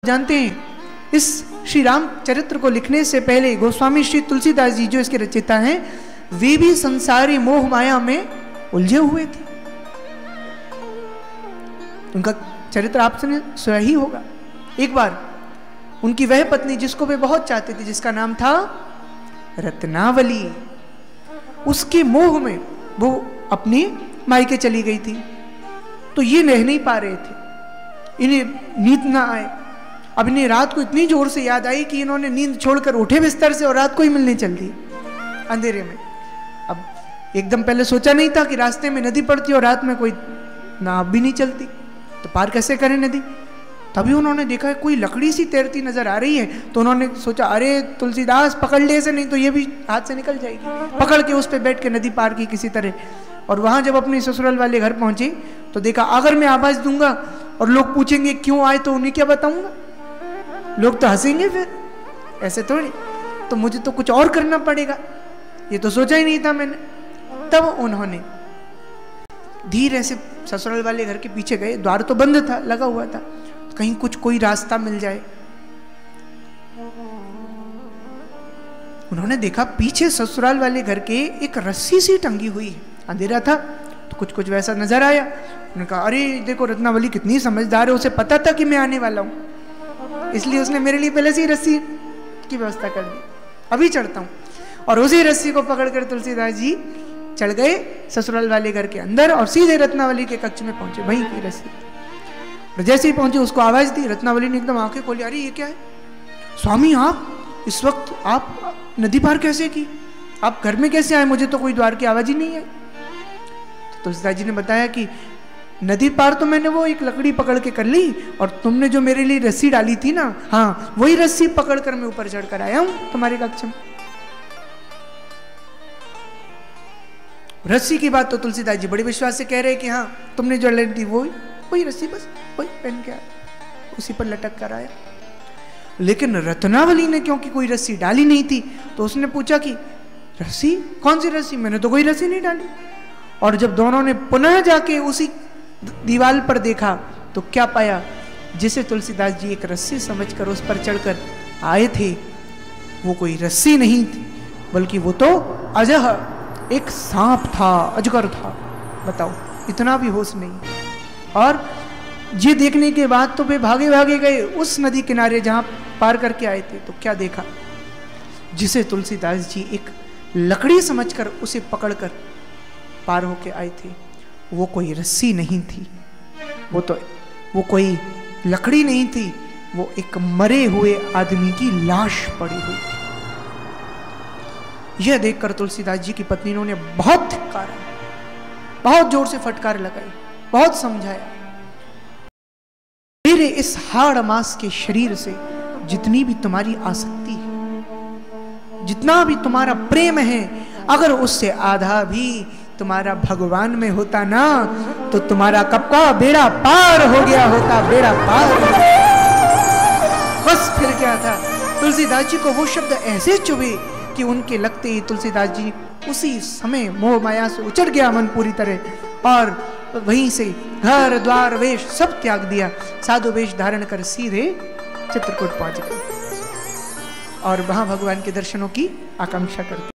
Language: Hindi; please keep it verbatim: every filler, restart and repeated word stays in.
जानते हैं, इस श्री राम चरित्र को लिखने से पहले गोस्वामी श्री तुलसीदास जी जो इसके रचयिता हैं, वे भी संसारी मोह माया में उलझे हुए थे। उनका चरित्र आपने सुना ही होगा। एक बार उनकी वह पत्नी जिसको वे बहुत चाहते थे, जिसका नाम था रत्नावली, उसके मोह में वो अपनी मायके चली गई थी। तो ये रह नहीं पा रहे थे, इन्हें नींद ना आए। अब इन्हें रात को इतनी जोर से याद आई कि इन्होंने नींद छोड़कर उठे बिस्तर से और रात को ही मिलने चल दी अंधेरे में। अब एकदम पहले सोचा नहीं था कि रास्ते में नदी पड़ती और रात में कोई नाव भी नहीं चलती, तो पार कैसे करें नदी। तभी उन्होंने देखा कोई लकड़ी सी तैरती नजर आ रही है, तो उन्होंने सोचा अरे तुलसीदास पकड़ ले से, नहीं तो ये भी हाथ से निकल जाएगी। पकड़ के उस पर बैठ के नदी पार की किसी तरह। और वहां जब अपने ससुराल वाले घर पहुंचे तो देखा अगर मैं आवाज दूंगा और लोग पूछेंगे क्यों आए तो उन्हें क्या बताऊंगा, लोग तो हंसेंगे फिर, ऐसे थोड़ी, तो मुझे तो कुछ और करना पड़ेगा। ये तो सोचा ही नहीं था मैंने। तब उन्होंने धीरे से ससुराल वाले घर के पीछे गए, द्वार तो बंद था, लगा हुआ था, कहीं कुछ कोई रास्ता मिल जाए। उन्होंने देखा पीछे ससुराल वाले घर के एक रस्सी सी टंगी हुई है, अंधेरा था तो कुछ कुछ वैसा नजर आया। उन्होंने कहा अरे देखो रत्नावली कितनी समझदार है, उसे पता था कि मैं आने वाला हूं, इसलिए उसने मेरे लिए पहले से ही रस्सी की व्यवस्था कर दी, अभी चढ़ता हूं। और उसी रस्सी को पकड़कर तुलसीदास जी चढ़ गए ससुराल वाले घर के अंदर और सीधे रत्नावली के कक्ष में पहुंचे, वहीं की रस्सी। और जैसे ही पहुंचे उसको आवाज दी, रत्नावली ने एकदम आंखें खोली, अरे ये क्या है स्वामी, आप इस वक्त आप नदी पार कैसे की, आप घर में कैसे आए, मुझे तो कोई द्वार की आवाज ही नहीं है। तो तुलसीदास जी ने बताया कि नदी पार तो मैंने वो एक लकड़ी पकड़ के कर ली, और तुमने जो मेरे लिए रस्सी डाली थी ना, हाँ वही रस्सी पकड़कर मैं ऊपर चढ़कर आया हूं तुम्हारे कक्ष में। रस्सी की बात तो तुलसीदास जी बड़े विश्वास से कह रहे हैं कि हाँ तुमने जो लड़ी थी वो वही रस्सी, बस वही पहन के आया, उसी पर लटक कर आया। लेकिन रत्नावली ने क्योंकि कोई रस्सी डाली नहीं थी तो उसने पूछा कि रस्सी, कौन सी रस्सी, मैंने तो कोई रस्सी नहीं डाली। और जब दोनों ने पुनः जाके उसी दीवार पर देखा तो क्या पाया, जिसे तुलसीदास जी एक रस्सी समझकर उस पर चढ़कर आए थे वो कोई रस्सी नहीं थी, बल्कि वो तो अजह एक सांप था, अजगर था। बताओ, इतना भी होश नहीं। और ये देखने के बाद तो वे भागे भागे गए उस नदी किनारे जहां पार करके आए थे। तो क्या देखा, जिसे तुलसीदास जी एक लकड़ी समझकर उसे पकड़कर पार होके आए थे वो कोई रस्सी नहीं थी, वो तो वो कोई लकड़ी नहीं थी, वो एक मरे हुए आदमी की लाश पड़ी हुई थी। यह देखकर तुलसीदास जी की पत्नी ने बहुत धिक्कारा, बहुत जोर से फटकार लगाई, बहुत समझाया, मेरे इस हाड़ मास के शरीर से जितनी भी तुम्हारी आसक्ति है, जितना भी तुम्हारा प्रेम है, अगर उससे आधा भी तुम्हारा भगवान में होता ना तो तुम्हारा कब का बेड़ा पार हो गया होता, बेड़ा पार। बस फिर क्या था, तुलसीदास जी को वो शब्द ऐसे चुभे कि उनके लगते ही तुलसीदास जी उसी समय मोह माया से उचट गया मन पूरी तरह, और वहीं से घर द्वार वेश सब त्याग दिया, साधु वेश धारण कर सीधे चित्रकूट पहुंच गए और वहां भगवान के दर्शनों की आकांक्षा करते।